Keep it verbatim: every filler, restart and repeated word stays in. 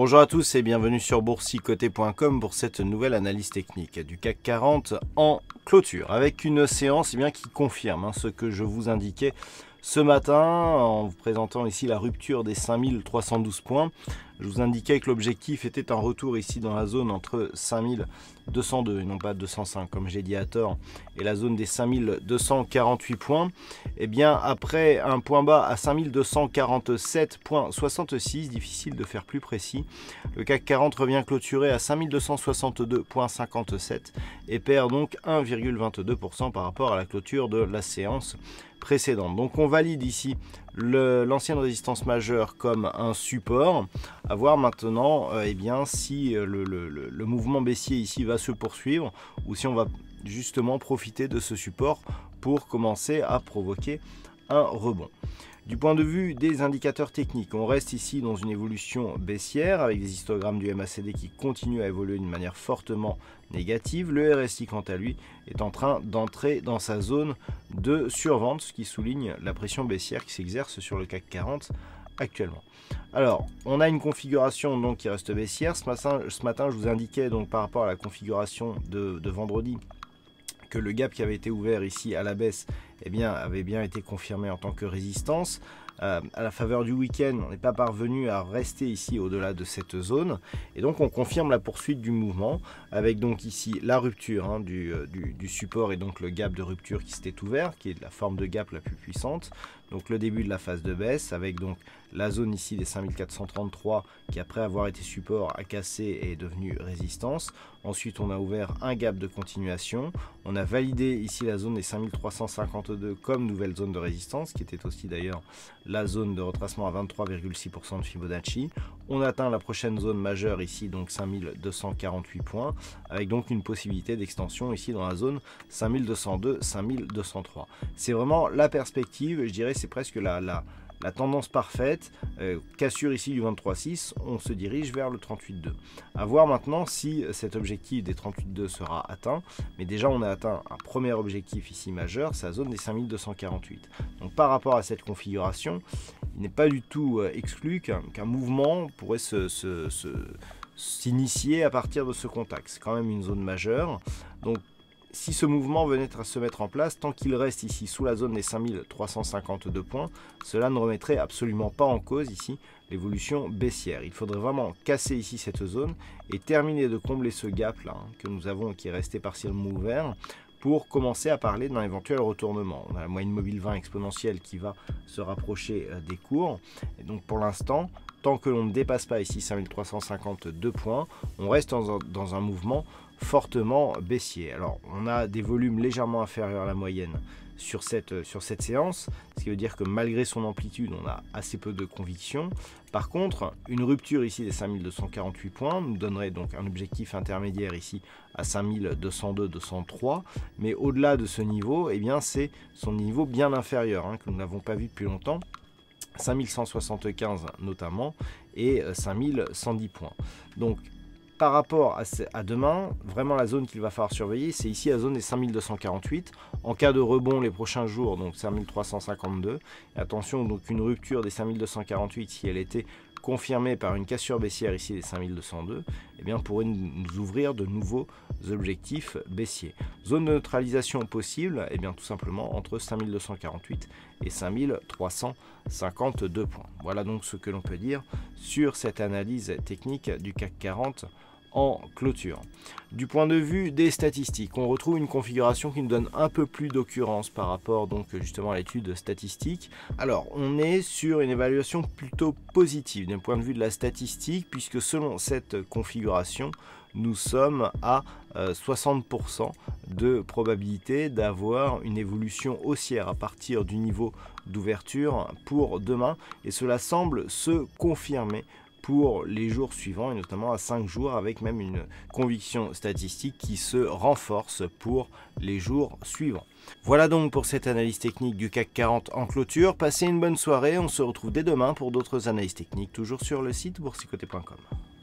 Bonjour à tous et bienvenue sur boursicoté point com pour cette nouvelle analyse technique du C A C quarante en clôture avec une séance eh bien, qui confirme hein, ce que je vous indiquais ce matin en vous présentant ici la rupture des cinq mille trois cent douze points. Je vous indiquais que l'objectif était un retour ici dans la zone entre cinq mille deux cent deux et non pas deux cent cinq comme j'ai dit à tort et la zone des cinq mille deux cent quarante-huit points. Et bien après un point bas à cinq mille deux cent quarante-sept virgule soixante-six, difficile de faire plus précis, le C A C quarante revient clôturer à cinq mille deux cent soixante-deux virgule cinquante-sept et perd donc un virgule vingt-deux pour cent par rapport à la clôture de la séance précédente. Donc on valide ici l'ancienne résistance majeure comme un support. À voir maintenant euh, eh bien, si le, le, le mouvement baissier ici va se poursuivre ou si on va justement profiter de ce support pour commencer à provoquer un rebond. Du point de vue des indicateurs techniques, on reste ici dans une évolution baissière avec des histogrammes du M A C D qui continuent à évoluer d'une manière fortement négative. Le R S I, quant à lui, est en train d'entrer dans sa zone de survente, ce qui souligne la pression baissière qui s'exerce sur le C A C quarante actuellement. Alors, on a une configuration donc qui reste baissière. Ce matin, ce matin je vous indiquais donc par rapport à la configuration de, de vendredi que le gap qui avait été ouvert ici à la baisse eh bien, avait bien été confirmé en tant que résistance. Euh, à la faveur du week-end, on n'est pas parvenu à rester ici au-delà de cette zone et donc on confirme la poursuite du mouvement avec donc ici la rupture hein, du, du, du support et donc le gap de rupture qui s'était ouvert, qui est la forme de gap la plus puissante. Donc le début de la phase de baisse avec donc la zone ici des cinq mille quatre cent trente-trois qui après avoir été support a cassé et est devenu résistance. Ensuite on a ouvert un gap de continuation, on a validé ici la zone des cinq mille trois cent cinquante-deux comme nouvelle zone de résistance qui était aussi d'ailleurs la zone de retracement à vingt-trois virgule six pour cent de Fibonacci. On atteint la prochaine zone majeure ici donc cinq mille deux cent quarante-huit points avec donc une possibilité d'extension ici dans la zone cinq mille deux cent deux cinq mille deux cent trois. C'est vraiment la perspective, je dirais c'est presque la, la, la tendance parfaite, euh, cassure ici du vingt-trois virgule six, on se dirige vers le trente-huit virgule deux. À voir maintenant si cet objectif des trente-huit virgule deux sera atteint, mais déjà on a atteint un premier objectif ici majeur, c'est la zone des cinq mille deux cent quarante-huit. Donc par rapport à cette configuration, il n'est pas du tout euh, exclu qu'un qu'un mouvement pourrait se, se, se, s'initier à partir de ce contact. C'est quand même une zone majeure, donc si ce mouvement venait à se mettre en place, tant qu'il reste ici sous la zone des cinq mille trois cent cinquante-deux points, cela ne remettrait absolument pas en cause ici l'évolution baissière. Il faudrait vraiment casser ici cette zone et terminer de combler ce gap là hein, que nous avons qui est resté partiellement ouvert pour commencer à parler d'un éventuel retournement. On a la moyenne mobile vingt exponentielle qui va se rapprocher des cours et donc pour l'instant, tant que l'on ne dépasse pas ici cinq mille trois cent cinquante-deux points, on reste dans un, dans un mouvement fortement baissier. Alors on a des volumes légèrement inférieurs à la moyenne sur cette, sur cette séance, ce qui veut dire que malgré son amplitude on a assez peu de conviction. Par contre une rupture ici des cinq mille deux cent quarante-huit points nous donnerait donc un objectif intermédiaire ici à cinq mille deux cent deux deux cent trois, mais au-delà de ce niveau eh bien c'est son niveau bien inférieur hein, que nous n'avons pas vu depuis longtemps, cinq mille cent soixante-quinze notamment et cinq mille cent dix points. Donc par rapport à, à demain, vraiment la zone qu'il va falloir surveiller, c'est ici la zone des cinq mille deux cent quarante-huit. En cas de rebond les prochains jours, donc cinq mille trois cent cinquante-deux. Et attention, donc une rupture des cinq mille deux cent quarante-huit, si elle était confirmée par une cassure baissière ici des cinq mille deux cent deux, eh bien pourrait nous ouvrir de nouveaux objectifs baissiers. Zone de neutralisation possible, eh bien tout simplement entre cinq mille deux cent quarante-huit et cinq mille trois cent cinquante-deux points. Voilà donc ce que l'on peut dire sur cette analyse technique du C A C quarante en clôture. Du point de vue des statistiques, on retrouve une configuration qui nous donne un peu plus d'occurrence par rapport donc justement à l'étude statistique. Alors on est sur une évaluation plutôt positive d'un point de vue de la statistique puisque selon cette configuration nous sommes à euh, soixante pour cent de probabilité d'avoir une évolution haussière à partir du niveau d'ouverture pour demain et cela semble se confirmer pour les jours suivants et notamment à cinq jours avec même une conviction statistique qui se renforce pour les jours suivants. Voilà donc pour cette analyse technique du C A C quarante en clôture. Passez une bonne soirée, on se retrouve dès demain pour d'autres analyses techniques toujours sur le site boursicoté point com.